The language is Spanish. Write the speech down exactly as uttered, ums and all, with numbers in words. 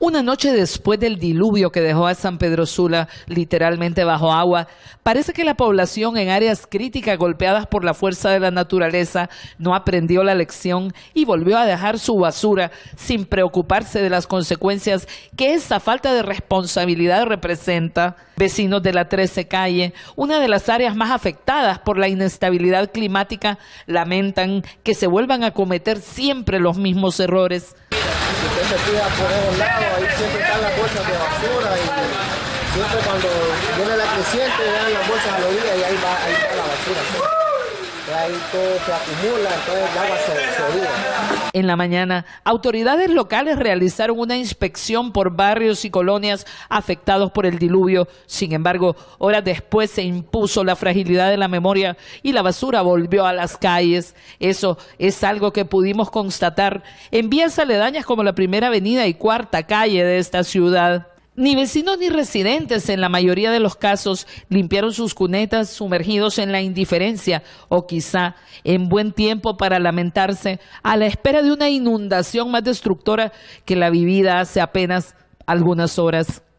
Una noche después del diluvio que dejó a San Pedro Sula literalmente bajo agua, parece que la población en áreas críticas golpeadas por la fuerza de la naturaleza no aprendió la lección y volvió a dejar su basura sin preocuparse de las consecuencias que esa falta de responsabilidad representa. Vecinos de la trece calle, una de las áreas más afectadas por la inestabilidad climática, lamentan que se vuelvan a cometer siempre los mismos errores. Si usted se fija por esos lados, ahí siempre están las bolsas de basura y siempre cuando viene la creciente dan las bolsas a la orilla y ahí va, ahí va la basura. Ahí todo se acumula, entonces el agua se, se orilla. En la mañana, autoridades locales realizaron una inspección por barrios y colonias afectados por el diluvio. Sin embargo, horas después se impuso la fragilidad de la memoria y la basura volvió a las calles. Eso es algo que pudimos constatar en vías aledañas como la Primera Avenida y Cuarta Calle de esta ciudad. Ni vecinos ni residentes en la mayoría de los casos limpiaron sus cunetas sumergidos en la indiferencia o quizá en buen tiempo para lamentarse a la espera de una inundación más destructora que la vivida hace apenas algunas horas.